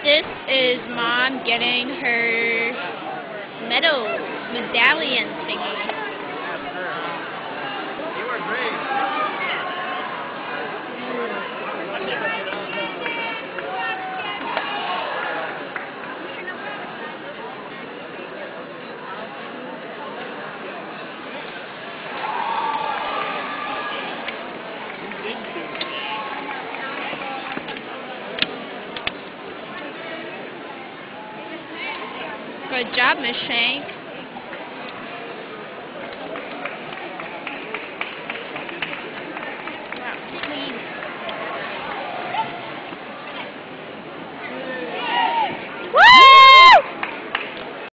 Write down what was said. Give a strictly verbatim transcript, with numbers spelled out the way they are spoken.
This is Mom getting her medal medallion thingy. You were great. Good job, Miss Shank.